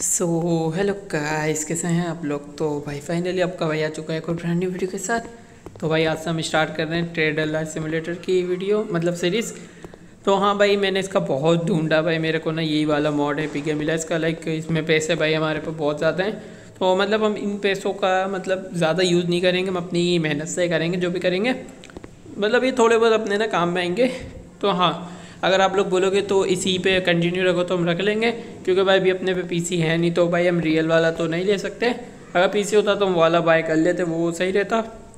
So hello guys, कैसे हैं आप लोग। तो भाई फाइनली आपका भाई आ चुका है एक और ब्रांड न्यू वीडियो के साथ। तो भाई आज से हम स्टार्ट कर रहे हैं ट्रेडर लाइफ सिमुलेटर की वीडियो मतलब सीरीज़। तो हाँ भाई, मैंने इसका बहुत ढूंढा भाई, मेरे को ना यही वाला मॉड है पीके मिला इसका। लाइक इसमें पैसे भाई हमारे पास बहुत ज़्यादा हैं, तो मतलब हम इन पैसों का मतलब ज़्यादा यूज़ नहीं करेंगे, हम अपनी मेहनत से करेंगे जो भी करेंगे। मतलब ये थोड़े बहुत अपने ना काम में आएंगे। तो हाँ, अगर आप लोग बोलोगे तो इसी पे कंटिन्यू रखो तो हम रख लेंगे, क्योंकि भाई अभी अपने पे पीसी है नहीं, तो भाई हम रियल वाला तो नहीं ले सकते। अगर पीसी होता तो हम वाला बाय कर लेते, वो सही रहता,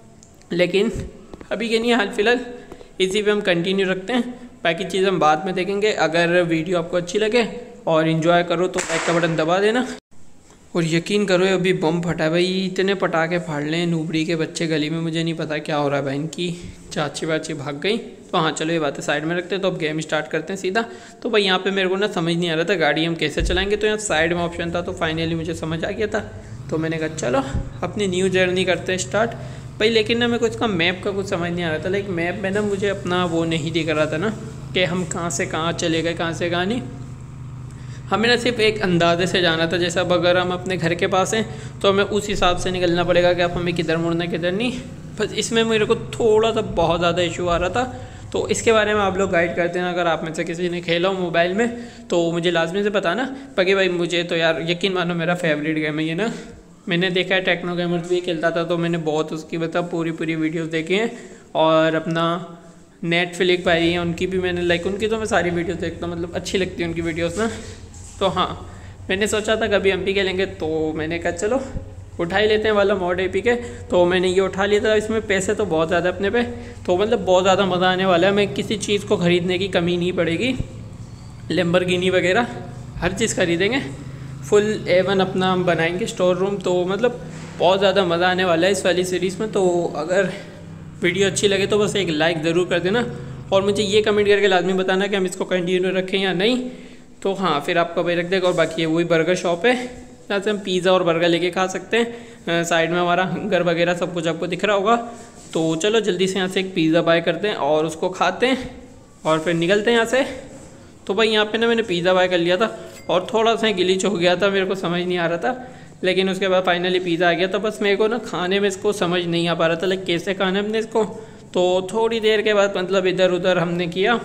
लेकिन अभी के नहीं, हाल फिलहाल इसी पे हम कंटिन्यू रखते हैं। बाकी चीज़ हम बाद में देखेंगे। अगर वीडियो आपको अच्छी लगे और इन्जॉय करो तो लाइक का बटन दबा देना। और यकीन करो अभी बम फटा भाई, इतने पटाखे फाड़ लें नूबड़ी के बच्चे गली में, मुझे नहीं पता क्या हो रहा है भाई, इनकी चाची वाची भाग गई। तो हाँ चलो ये बातें साइड में रखते हैं, तो अब गेम स्टार्ट करते हैं सीधा। तो भाई यहाँ पे मेरे को ना समझ नहीं आ रहा था गाड़ी हम कैसे चलाएंगे, तो यहाँ साइड में ऑप्शन था, तो फाइनली मुझे समझ आ गया था। तो मैंने कहा चलो अपनी न्यू जर्नी करते हैं स्टार्ट भाई। लेकिन ना मेरे को इसका मैप का कुछ समझ नहीं आ रहा था। लाइक मैप में ना मुझे अपना वो नहीं दिख रहा था ना, कि हम कहाँ से कहाँ चले गए, कहाँ से कहाँ नहीं। हमें ना सिर्फ एक अंदाजे से जाना था, जैसा अब अगर हम अपने घर के पास हैं तो हमें उस हिसाब से निकलना पड़ेगा कि आप हमें किधर मुड़ना किधर नहीं। बस इसमें मेरे को थोड़ा सा बहुत ज़्यादा इशू आ रहा था, तो इसके बारे में आप लोग गाइड करते हैं। अगर आप में से किसी ने खेला हो मोबाइल में तो मुझे लाजमी से बताना। बाकी भाई मुझे तो यार यकीन मानो मेरा फेवरेट गेम है ये ना। मैंने देखा है टेक्नो गेमर्स भी खेलता था, तो मैंने बहुत उसकी मतलब पूरी वीडियोज़ देखी हैं। और अपना नेटफ्लिक्स भाई हैं, उनकी भी मैंने लाइक उनकी तो मैं सारी वीडियोज़ देखता हूँ, मतलब अच्छी लगती है उनकी वीडियोज़ ना। तो हाँ, मैंने सोचा था कभी हम भी खेलेंगे, तो मैंने कहा चलो उठा ही लेते हैं वाला मॉड एपी के। तो मैंने ये उठा लिया था। इसमें पैसे तो बहुत ज़्यादा अपने पे, तो मतलब बहुत ज़्यादा मज़ा आने वाला है। हमें किसी चीज़ को ख़रीदने की कमी नहीं पड़ेगी। लैम्बोर्गिनी वगैरह हर चीज़ खरीदेंगे, फुल A1 अपना हम बनाएंगे स्टोर रूम। तो मतलब बहुत ज़्यादा मज़ा आने वाला है इस वाली सीरीज़ में। तो अगर वीडियो अच्छी लगे तो बस एक लाइक ज़रूर कर देना, और मुझे ये कमेंट करके लाजमी बताना कि हम इसको कंटिन्यू रखें या नहीं। तो हाँ, फिर आपका भाई रख देगा। और बाकी ये वही बर्गर शॉप है जहाँ से हम पिज़्ज़ा और बर्गर लेके खा सकते हैं। साइड में हमारा हंगर वगैरह सब कुछ आपको दिख रहा होगा। तो चलो जल्दी से यहाँ से एक पिज़्ज़ा बाय करते हैं और उसको खाते हैं और फिर निकलते हैं यहाँ से। तो भाई यहाँ पे ना मैंने पिज़्ज़ा बाय कर लिया था, और थोड़ा सा गिलीच हो गया था, मेरे को समझ नहीं आ रहा था। लेकिन उसके बाद फाइनली पिज़्ज़ा आ गया था। बस मेरे को ना खाने में इसको समझ नहीं आ पा रहा था, लाइक कैसे खाना है हमने इसको। तो थोड़ी देर के बाद मतलब इधर उधर हमने किया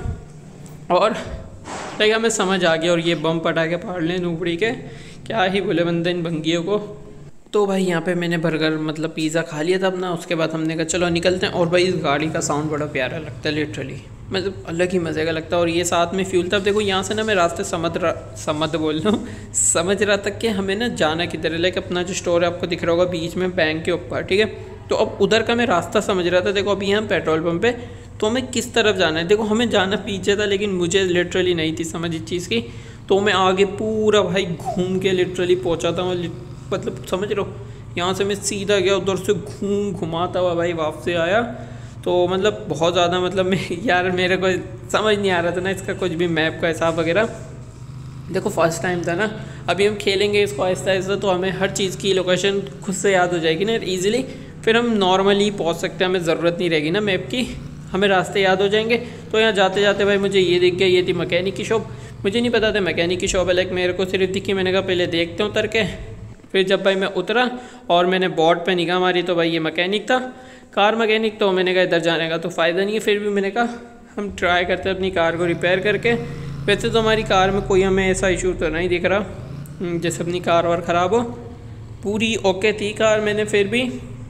और लाइक हमें समझ आ गया। और ये बम पटाखे फाड़ लें नूबड़ी के, क्या ही बोले बंदे इन भंगियों को। तो भाई यहाँ पे मैंने बर्गर मतलब पिज़्ज़ा खा लिया था अपना। उसके बाद हमने कहा चलो निकलते हैं। और भाई इस गाड़ी का साउंड बड़ा प्यारा लगता है, लिटरली मतलब अलग ही मज़े का लगता है। और ये साथ में फ्यूल था। अब देखो यहाँ से ना मैं रास्ते समझ बोल रहा हूँ, समझ रहा था कि हमें ना जाना किधर है। लाइक अपना जो स्टोर है आपको दिख रहा होगा बीच में बैंक के ऊपर, ठीक है। तो अब उधर का मैं रास्ता समझ रहा था। देखो अभी हम पेट्रोल पम्प पे, तो हमें किस तरफ जाना है। देखो हमें जाना पीछे था, लेकिन मुझे लिटरली नहीं थी समझ इस चीज़ की। तो मैं आगे पूरा भाई घूम के लिटरली पहुंचा था, मतलब समझ रहे हो। यहाँ से मैं सीधा गया, उधर से घुमाता हुआ भाई वापस आया। तो मतलब बहुत ज़्यादा मतलब मैं यार मेरे को समझ नहीं आ रहा था ना इसका कुछ भी, मैप का हिसाब वगैरह। देखो फर्स्ट टाइम था ना, अभी हम खेलेंगे इसको आहिस्ता आहिस्ता, तो हमें हर चीज़ की लोकेशन खुद से याद हो जाएगी ना ईजिली। फिर हम नॉर्मली पहुँच सकते हैं, हमें ज़रूरत नहीं रहेगी ना मैप की, हमें रास्ते याद हो जाएंगे। तो यहाँ जाते जाते भाई मुझे ये दिख गया, ये थी मैकेनिक की शॉप। मुझे नहीं पता था मैकेनिक की शॉप है, लाइक मेरे को सिर्फ दिखी। मैंने कहा पहले देखते हैं उतर के। फिर जब भाई मैं उतरा और मैंने बोर्ड पे निगाह मारी, तो भाई ये मैकेनिक था, कार मैकेनिक। तो मैंने कहा इधर जाने का तो फ़ायदा नहीं है। फिर भी मैंने कहा हम ट्राई करते हैं अपनी कार को रिपेयर करके। वैसे तो हमारी कार में कोई हमें ऐसा इशू तो नहीं दिख रहा जैसे अपनी कार और ख़राब हो, पूरी ओके थी कार। मैंने फिर भी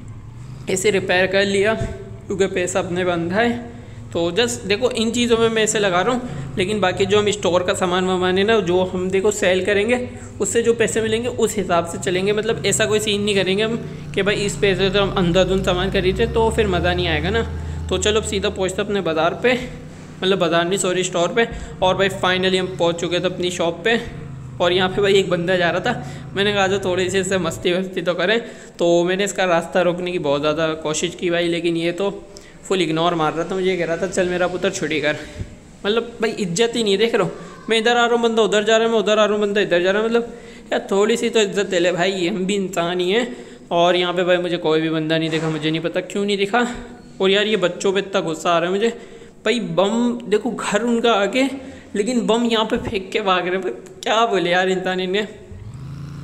ऐसे रिपेयर कर लिया क्योंकि पैसा अपने बंद है। तो जस्ट देखो इन चीज़ों में मैं ऐसे लगा रहा हूँ, लेकिन बाकी जो हम स्टोर का सामान वामान है ना, जो हम देखो सेल करेंगे, उससे जो पैसे मिलेंगे उस हिसाब से चलेंगे। मतलब ऐसा कोई सीन नहीं करेंगे हम कि भाई इस पैसे से हम अंधाधुंध सामान खरीदे, तो फिर मज़ा नहीं आएगा ना। तो चलो अब सीधा पहुँचते अपने बाज़ार पे, मतलब बाज़ार नहीं सॉरी स्टोर पे। और भाई फाइनली हम पहुँच चुके थे अपनी शॉप पे। और यहाँ पे भाई एक बंदा जा रहा था, मैंने कहा जो थोड़ी सी इससे मस्ती वस्ती तो करें। तो मैंने इसका रास्ता रोकने की बहुत ज़्यादा कोशिश की भाई, लेकिन ये तो फुल इग्नोर मार रहा था। मुझे कह रहा था चल मेरा पुत्र छुट्टी कर। मतलब भाई इज्जत ही नहीं देख रहा हूँ, मैं इधर आ रहा हूँ बंदा उधर जा रहा है, मैं उधर आ रहा हूँ बंदा इधर जा रहा है। मतलब यार थोड़ी सी तो इज्जत दे ले भाई, हम भी इंसान ही हैं। और यहाँ पे भाई मुझे कोई भी बंदा नहीं दिखा, मुझे नहीं पता क्यों नहीं दिखा। और यार ये बच्चों पे इतना गुस्सा आ रहा है मुझे भाई। बम देखो घर उनका आगे, लेकिन बम यहाँ पे फेंक के भाग रहे हैं। क्या बोले यार इंसान इन्हें।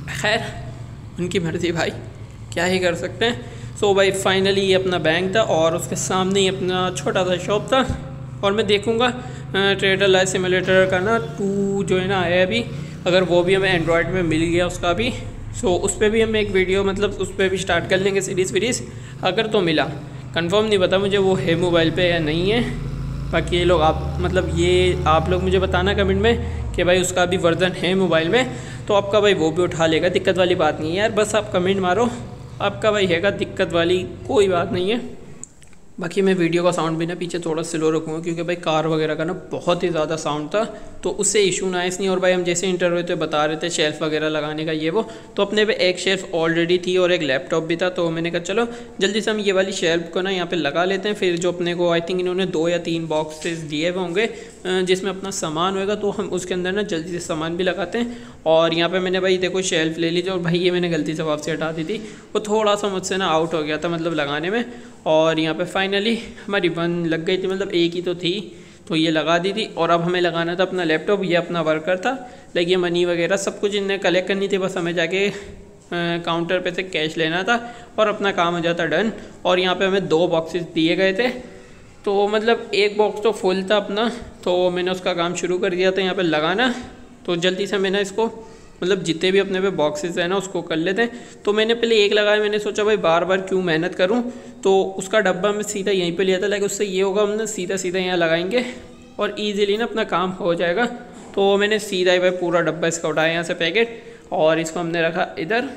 खैर उनकी मर्ज़ी भाई, क्या ही कर सकते हैं। सो भाई फाइनली ये अपना बैंक था और उसके सामने ही अपना छोटा सा शॉप था। और मैं देखूँगा ट्रेडर लाइफ सिमुलेटर का ना 2 जो है ना आया अभी, अगर वो भी हमें एंड्रॉयड में मिल गया उसका भी, सो उस पर भी हम एक वीडियो मतलब उस पर भी स्टार्ट कर लेंगे सीरीज़ अगर तो मिला। कंफर्म नहीं पता मुझे वो है मोबाइल पे या नहीं है। बाकी ये लोग आप मतलब ये आप लोग मुझे बताना कमेंट में कि भाई उसका भी वर्जन है मोबाइल में, तो आपका भाई वो भी उठा लेगा, दिक्कत वाली बात नहीं है यार। बस आप कमेंट मारो, आपका भाई हैगा, दिक्कत वाली कोई बात नहीं है। बाकी मैं वीडियो का साउंड भी ना पीछे थोड़ा स्लो रखूँगा क्योंकि भाई कार वगैरह का ना बहुत ही ज़्यादा साउंड था, तो उससे इशू ना आए इसलिए। और भाई हम जैसे इंटरव्यू पे बता रहे थे शेल्फ़ वगैरह लगाने का ये वो, तो अपने पे एक शेल्फ़ ऑलरेडी थी और एक लैपटॉप भी था, तो मैंने कहा चलो जल्दी से हम ये वाली शेल्फ़ को ना यहाँ पे लगा लेते हैं। फिर जो अपने को आई थिंक इन्होंने 2 या 3 बॉक्सेस दिए हुए होंगे जिसमें अपना सामान होएगा, तो हम उसके अंदर ना जल्दी से सामान भी लगाते हैं। और यहाँ पे मैंने भाई देखो शेल्फ़ ले लीजिए, और भाई ये मैंने गलती से वापसी हटा दी थी, वो थोड़ा सा मुझसे ना आउट हो गया था मतलब लगाने में। और यहाँ पे फाइनली हमारी बन लग गई थी, मतलब एक ही तो थी, तो ये लगा दी थी। और अब हमें लगाना था अपना लैपटॉप, ये अपना वर्कर था, लाइक ये मनी वगैरह सब कुछ इन्हें कलेक्ट करनी थी, बस हमें जाके काउंटर पे से कैश लेना था और अपना काम हो जाता डन। और यहाँ पे हमें 2 बॉक्सेस दिए गए थे, तो मतलब एक बॉक्स तो फुल था अपना, तो मैंने उसका काम शुरू कर दिया था यहाँ पे लगाना। तो जल्दी से मैंने इसको मतलब जितने भी अपने पे बॉक्सेस हैं ना उसको कर लेते हैं। तो मैंने पहले एक लगाया, मैंने सोचा भाई बार बार क्यों मेहनत करूं, तो उसका डब्बा मैं सीधा यहीं पे लिया था, लाइक उससे ये होगा हम ना सीधा सीधा यहाँ लगाएंगे और ईजिली ना अपना काम हो जाएगा। तो मैंने सीधा ही भाई पूरा डब्बा इसका उठाया यहाँ से पैकेट, और इसको हमने रखा इधर,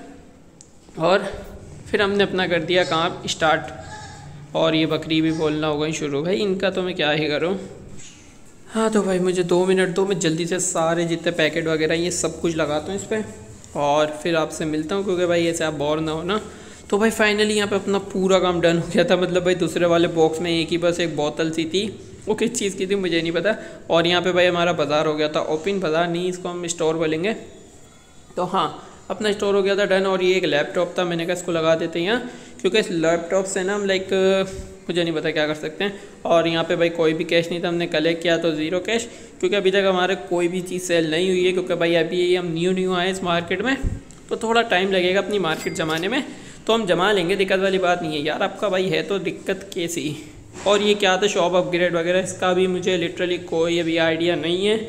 और फिर हमने अपना कर दिया काम स्टार्ट। और ये बकरी भी बोलना होगा ही शुरू, भाई इनका तो मैं क्या ही करूँ। हाँ तो भाई मुझे 2 मिनट दो, मैं जल्दी से सारे जितने पैकेट वगैरह ये सब कुछ लगाता हूँ इस पर, और फिर आपसे मिलता हूँ, क्योंकि भाई ऐसे आप बोर ना हो ना। तो भाई फाइनली यहाँ पे अपना पूरा काम डन हो गया था, मतलब भाई दूसरे वाले बॉक्स में एक ही बस एक बोतल सी थी, वो किस चीज़ की थी मुझे नहीं पता। और यहाँ पे भाई हमारा बाज़ार हो गया था ओपन, बाज़ार नहीं इसको हम स्टोर बोलेंगे। तो हाँ अपना स्टोर हो गया था डन। और ये एक लैपटॉप था, मैंने कहा इसको लगा देते हैं यहाँ, क्योंकि इस लैपटॉप से ना हम लाइक मुझे नहीं पता क्या कर सकते हैं। और यहाँ पे भाई कोई भी कैश नहीं था, हमने कलेक्ट किया तो 0 कैश, क्योंकि अभी तक हमारे कोई भी चीज़ सेल नहीं हुई है, क्योंकि भाई अभी हम न्यू आए इस मार्केट में, तो थोड़ा टाइम लगेगा अपनी मार्केट जमाने में। तो हम जमा लेंगे, दिक्कत वाली बात नहीं है यार, आपका भाई है तो दिक्कत कैसी। और ये क्या था शॉप अपग्रेड वगैरह, इसका भी मुझे लिटरली कोई अभी आइडिया नहीं है।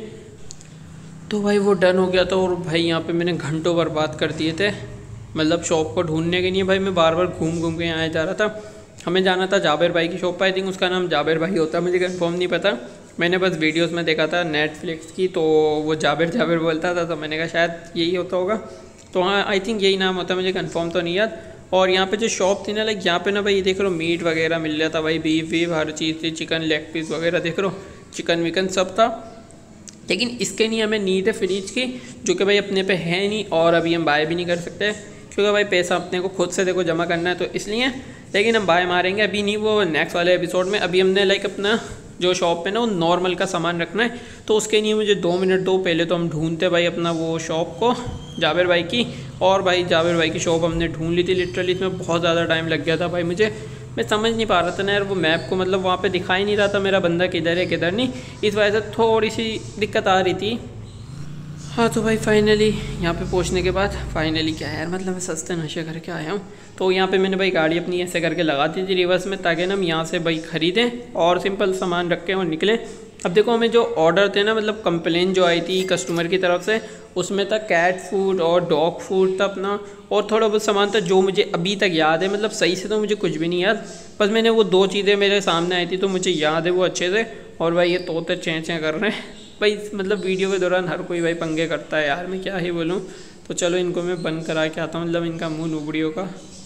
तो भाई वो डन हो गया था, और भाई यहाँ पे मैंने घंटों बर्बाद कर दिए थे, मतलब शॉप को ढूंढने के लिए भाई मैं बार बार घूम के यहाँ जा रहा था। हमें जाना था जाबिर भाई की शॉप पर, आई थिंक उसका नाम जाबिर भाई होता है, मुझे कंफर्म नहीं पता, मैंने बस वीडियोस में देखा था नेटफ्लिक्स की, तो वो जाबिर बोलता था, तो मैंने कहा शायद यही होता होगा। तो हाँ आई थिंक यही नाम होता है, मुझे कंफर्म तो नहीं याद। और यहाँ पे जो शॉप थी ना लाइक यहाँ पे ना भाई देख लो मीट वगैरह मिल रहा था भाई, बीफ वीफ हर चीज़ थी, चिकन लेग पीस वगैरह देख लो, चिकन विकन सब था। लेकिन इसके लिए हमें नीड है फ्रिज की, जो कि भाई अपने पे है नहीं, और अभी हम बाय भी नहीं कर सकते, क्योंकि भाई पैसा अपने को खुद से देखो जमा करना है, तो इसलिए। लेकिन हम बाय मारेंगे अभी नहीं, वो नेक्स्ट वाले एपिसोड में। अभी हमने लाइक अपना जो शॉप पे ना वो नॉर्मल का सामान रखना है, तो उसके लिए मुझे 2 मिनट दो। पहले तो हम ढूंढते भाई अपना वो शॉप को जाबिर भाई की, और भाई जाबिर भाई की शॉप हमने ढूंढ ली थी लिटरली, इसमें बहुत ज़्यादा टाइम लग गया था भाई मुझे, मैं समझ नहीं पा रहा था ना यार वो मैप को, मतलब वहाँ पे दिखाई नहीं रहा था मेरा बंदा किधर है किधर नहीं, इस वजह से थोड़ी सी दिक्कत आ रही थी। हाँ तो भाई फाइनली यहाँ पे पहुँचने के बाद फाइनली क्या है यार, मतलब मैं सस्ते नशे करके आया हूँ। तो यहाँ पे मैंने भाई गाड़ी अपनी ऐसे करके लगा दी थी रिवर्स में, ताकि ना हम यहाँ से भाई ख़रीदें और सिंपल सामान रखें और निकलें। अब देखो हमें जो ऑर्डर थे ना, मतलब कंप्लेन जो आई थी कस्टमर की तरफ से, उसमें था कैट फूड और डॉग फूड था अपना, और थोड़ा बहुत सामान था जो मुझे अभी तक याद है, मतलब सही से तो मुझे कुछ भी नहीं याद, बस मैंने वो 2 चीज़ें मेरे सामने आई थी तो मुझे याद है वो अच्छे से। और भाई ये तोते चें कर रहे हैं भाई, मतलब वीडियो के दौरान हर कोई भाई पंगे करता है यार, मैं क्या ही बोलूँ। तो चलो इनको मैं बंद करा के आता हूँ, मतलब इनका मुँह नुबड़ियों का।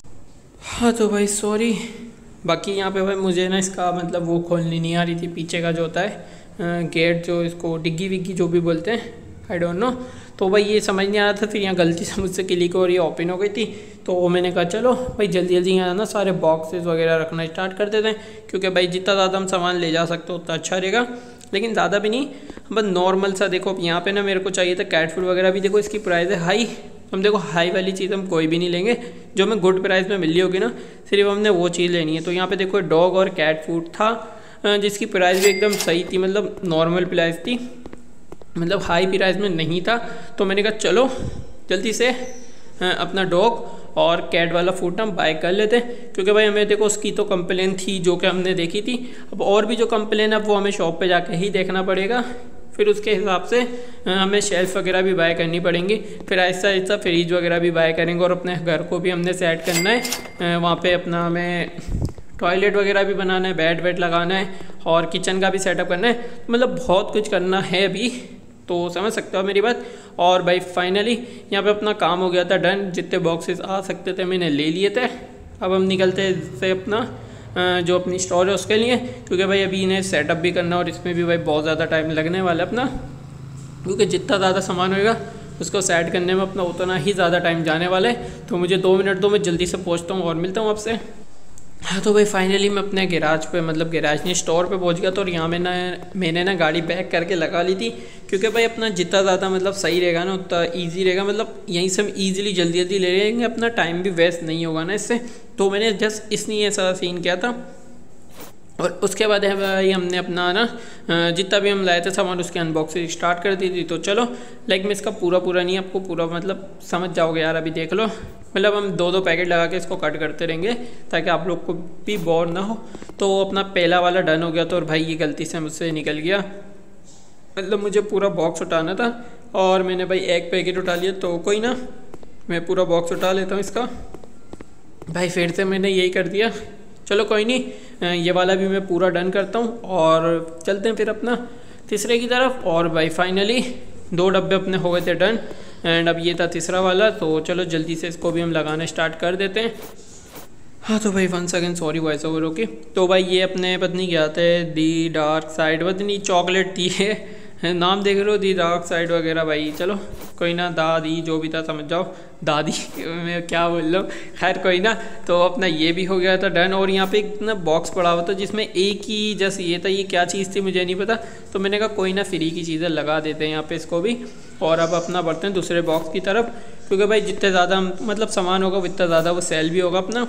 हाँ तो भाई सॉरी। बाकी यहाँ पे भाई मुझे ना इसका मतलब वो खोलनी नहीं आ रही थी, पीछे का जो होता है गेट, जो इसको डिग्गी विग्गी जो भी बोलते हैं, आई डोंट नो। तो भाई ये समझ नहीं आ रहा था, फिर यहाँ गलती से मुझसे क्लिक और ये ओपन हो गई थी, तो मैंने कहा चलो भाई जल्दी जल्दी यहाँ ना सारे बॉक्सेस वगैरह रखना स्टार्ट कर देते हैं, क्योंकि भाई जितना ज़्यादा हम सामान ले जा सकते हो उतना अच्छा रहेगा, लेकिन ज़्यादा भी नहीं, बस नॉर्मल सा। देखो यहाँ पे ना मेरे को चाहिए था कैट फूड वगैरह भी, देखो इसकी प्राइस है हाई, हम देखो हाई वाली चीज़ हम कोई भी नहीं लेंगे, जो हमें गुड प्राइस में मिल रही होगी ना, सिर्फ हमने वो चीज़ लेनी है। तो यहाँ पे देखो डॉग और कैट फूड था, जिसकी प्राइस भी एकदम सही थी, मतलब नॉर्मल प्राइस थी, मतलब हाई प्राइस में नहीं था। तो मैंने कहा चलो जल्दी से अपना डॉग और कैट वाला फूड हम बाय कर लेते हैं, क्योंकि भाई हमें देखो उसकी तो कंप्लेन थी जो कि हमने देखी थी। अब और भी जो कंप्लेन है वो हमें शॉप पे जाके ही देखना पड़ेगा, फिर उसके हिसाब से हमें शेल्फ वगैरह भी बाय करनी पड़ेंगी, फिर ऐसा ऐसा फ्रिज वगैरह भी बाय करेंगे, और अपने घर को भी हमने सेट करना है। वहाँ पे अपना हमें टॉयलेट वगैरह भी बनाना है, बेड वेड लगाना है, और किचन का भी सेटअप करना है। मतलब बहुत कुछ करना है अभी, तो समझ सकते हो मेरी बात। और भाई फाइनली यहाँ पे अपना काम हो गया था डन। जितने बॉक्सेस आ सकते थे मैंने ले लिए थे। अब हम निकलते से अपना जो अपनी स्टोर है उसके लिए, क्योंकि भाई अभी इन्हें सेटअप भी करना, और इसमें भी भाई बहुत ज़्यादा टाइम लगने वाला है अपना, क्योंकि जितना ज़्यादा सामान होएगा उसको सेट करने में अपना उतना ही ज़्यादा टाइम जाने वाला है। तो मुझे 2 मिनट दो, मैं जल्दी से पहुँचता हूँ और मिलता हूँ आपसे। हाँ तो भाई फाइनली मैं अपने गैराज पे, मतलब गैराज नहीं स्टोर पे पहुंच गया था, और यहाँ मैंने ना गाड़ी बैक करके लगा ली थी, क्योंकि भाई अपना जितना ज़्यादा मतलब सही रहेगा ना उतना ईजी रहेगा। मतलब यहीं से हम ईजिली जल्दी जल्दी ले लेंगे, अपना टाइम भी वेस्ट नहीं होगा ना इससे। तो मैंने जस्ट इसलिए ऐसा सीन किया था। और उसके बाद है भाई हमने अपना ना जितना भी हम लाए थे सामान उसकी अनबॉक्सिंग स्टार्ट कर दी थी। तो चलो लाइक मैं इसका पूरा नहीं, आपको पूरा मतलब समझ जाओगे यार, अभी देख लो। मतलब हम 2 पैकेट लगा के इसको कट करते रहेंगे ताकि आप लोग को भी बोर ना हो। तो अपना पहला वाला डन हो गया था, और भाई ये गलती से मुझसे निकल गया। मतलब मुझे पूरा बॉक्स उठाना था और मैंने भाई एक पैकेट उठा लिया, तो कोई ना मैं पूरा बॉक्स उठा लेता हूँ इसका। भाई फिर से मैंने यही कर दिया, चलो कोई नहीं, ये वाला भी मैं पूरा डन करता हूँ और चलते हैं फिर अपना तीसरे की तरफ। और भाई फाइनली 2 डब्बे अपने हो गए थे डन, एंड अब ये था तीसरा वाला। तो चलो जल्दी से इसको भी हम लगाना स्टार्ट कर देते हैं। हाँ तो भाई 1 second, sorry voice over okay. तो भाई ये अपने पत्नी क्या आता है, दी डार्क साइड, पत्नी चॉकलेट थी है नाम देख रहे हो, दी डार्क साइड वगैरह। भाई चलो कोई ना, दादी जो भी था समझ जाओ, दादी मैं क्या बोल रहा हूँ, खैर कोई ना। तो अपना ये भी हो गया था डन। और यहाँ पे एक ना बॉक्स पड़ा हुआ था जिसमें एक ही जैसे ये था, ये क्या चीज़ थी मुझे नहीं पता। तो मैंने कहा कोई ना फ्री की चीज़ें लगा देते हैं यहाँ पे इसको भी। और अब अपना बढ़ते हैं दूसरे बॉक्स की तरफ, क्योंकि भाई जितने ज़्यादा मतलब सामान होगा उतना ज़्यादा वो सेल भी होगा अपना,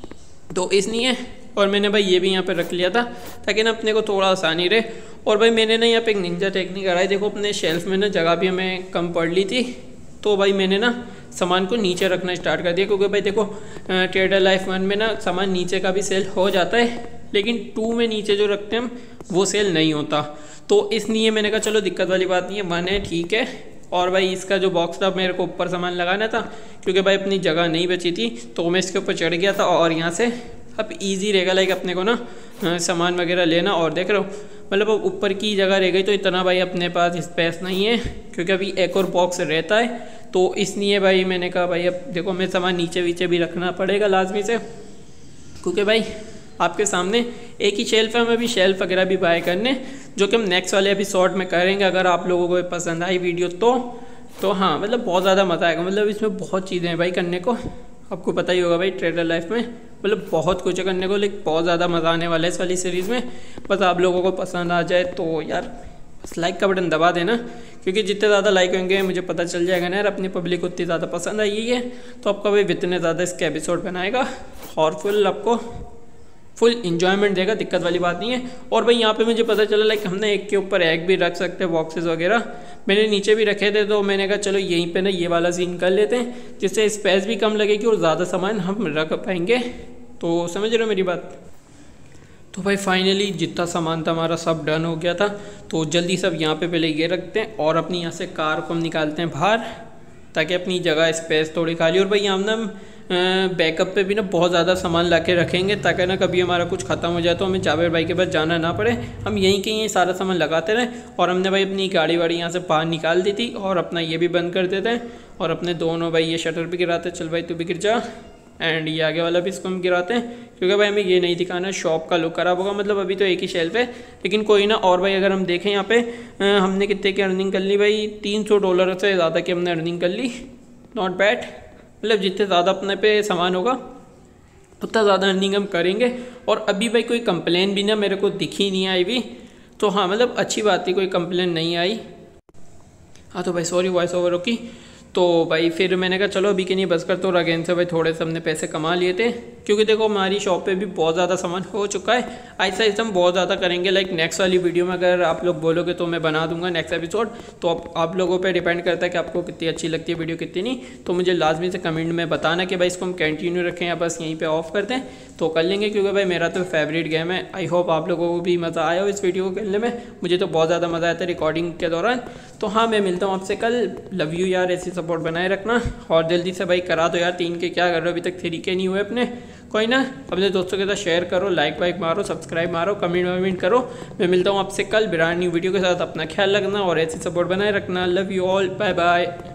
तो इसलिए। और मैंने भाई ये भी यहाँ पे रख लिया था ताकि ना अपने को थोड़ा आसानी रहे। और भाई मैंने ना यहाँ पे एक निंजा टेक्निक कराई, देखो अपने शेल्फ में ना जगह भी हमें कम पड़ ली थी, तो भाई मैंने ना सामान को नीचे रखना स्टार्ट कर दिया। क्योंकि भाई देखो ट्रेडर लाइफ 1 में ना सामान नीचे का भी सेल हो जाता है, लेकिन 2 में नीचे जो रखते हैं हम वो सेल नहीं होता। तो इसलिए मैंने कहा चलो दिक्कत वाली बात नहीं है, 1 है ठीक है। और भाई इसका जो बॉक्स था मेरे को ऊपर सामान लगाना था, क्योंकि भाई अपनी जगह नहीं बची थी, तो मैं इसके ऊपर चढ़ गया था। और यहाँ से अब ईजी रहेगा लाइक अपने को ना सामान वगैरह लेना। और देख रहे हो मतलब अब ऊपर की जगह रह गई, तो इतना भाई अपने पास स्पेस नहीं है, क्योंकि अभी एक और बॉक्स रहता है। तो इसलिए भाई मैंने कहा भाई अब देखो मैं सामान नीचे वीचे भी रखना पड़ेगा लाजमी से, क्योंकि भाई आपके सामने एक ही शेल्फ है, हमें भी शेल्फ वगैरह भी बाय करने, जो कि हम नेक्स्ट वाले एपिसोड में करेंगे। अगर आप लोगों को पसंद आई वीडियो तो हाँ मतलब बहुत ज़्यादा मज़ा आएगा। मतलब इसमें बहुत चीज़ें हैं भाई करने को, आपको पता ही होगा भाई ट्रेडर लाइफ में मतलब बहुत कुछ है करने को, लेकिन बहुत ज़्यादा मज़ा आने वाला है इस वाली सीरीज़ में। बस आप लोगों को पसंद आ जाए तो यार बस लाइक का बटन दबा देना, क्योंकि जितने ज़्यादा लाइक होंगे मुझे पता चल जाएगा ना यार अपनी पब्लिक उतनी ज़्यादा पसंद आई है, तो आपका भाई इतने ज़्यादा इसके एपिसोड बनाएगा और फुल आपको फुल इंजॉयमेंट देगा, दिक्कत वाली बात नहीं है। और भाई यहाँ पे मुझे पता चला लाइक हमने एक के ऊपर एक भी रख सकते हैं बॉक्सेस वगैरह, मैंने नीचे भी रखे थे, तो मैंने कहा चलो यहीं पे ना ये वाला सीन कर लेते हैं, जिससे स्पेस भी कम लगेगी और ज़्यादा सामान हम रख पाएंगे। तो समझ रहे हो मेरी बात। तो भाई फाइनली जितना सामान था हमारा सब डन हो गया था, तो जल्दी सब यहाँ पे पहले ये रखते हैं और अपनी यहाँ से कार को हम निकालते हैं बाहर, ताकि अपनी जगह स्पेस थोड़ी खाली। और भाई हम ना बैकअप पे भी ना बहुत ज़्यादा सामान ला के रखेंगे, ताकि ना कभी हमारा कुछ ख़त्म हो जाए तो हमें जावेर भाई के पास जाना ना पड़े, हम यहीं के यहीं सारा सामान लगाते रहें। और हमने भाई अपनी गाड़ी वाड़ी यहाँ से बाहर निकाल दी थी, और अपना ये भी बंद कर देते हैं, और अपने दोनों भाई ये शटर भी गिराते, चल भाई तू भी गिर जा, एंड ये आगे वाला भी इसको हम गिराते हैं, क्योंकि भाई हमें ये नहीं दिखाना शॉप का लुक खराब होगा। मतलब अभी तो एक ही शेल्फ है, लेकिन कोई ना। और भाई अगर हम देखें यहाँ पे हमने कितने की अर्निंग कर ली भाई, $300 से ज़्यादा की हमने अर्निंग कर ली, नॉट बैड। मतलब जितने ज़्यादा अपने पे सामान होगा उतना ज़्यादा अर्निंग हम करेंगे। और अभी भाई कोई कंप्लेन भी ना मेरे को दिखी नहीं आई भी, तो हाँ मतलब अच्छी बात थी, कोई कंप्लेन नहीं आई। हाँ तो भाई सॉरी वॉइस ओवर ओके। तो भाई फिर मैंने कहा चलो अभी के नहीं बस कर, तो अगेन से भाई थोड़े से हमने पैसे कमा लिए थे, क्योंकि देखो हमारी शॉप पे भी बहुत ज़्यादा सामान हो चुका है। ऐसा ऐसा हम बहुत ज़्यादा करेंगे, लाइक नेक्स्ट वाली वीडियो में अगर आप लोग बोलोगे तो मैं बना दूंगा नेक्स्ट एपिसोड। तो आप लोगों पे डिपेंड करता है कि आपको कितनी अच्छी लगती है वीडियो कितनी नहीं। तो मुझे लाजमी से कमेंट में बताना कि भाई इसको हम कंटिन्यू रखें या बस यहीं पर ऑफ कर दें, तो कर लेंगे, क्योंकि भाई मेरा तो फेवरेट गेम है। आई होप आप लोगों को भी मज़ा आया हो इस वीडियो को खेलने में, मुझे तो बहुत ज़्यादा मज़ा आया था रिकॉर्डिंग के दौरान। तो हाँ, मैं मिलता हूँ आपसे कल। लव यू यार, ऐसी सपोर्ट बनाए रखना और जल्दी से भाई करा दो यार 3 के, क्या कर रहे हो अभी तक 3 के नहीं हुए अपने। कोई ना, अपने दोस्तों के साथ शेयर करो, लाइक वाइक मारो, सब्सक्राइब मारो, कमेंट वमेंट करो। मैं मिलता हूँ आपसे कल ब्रांड न्यू वीडियो के साथ। अपना ख्याल रखना और ऐसी सपोर्ट बनाए रखना। Love you all, bye bye.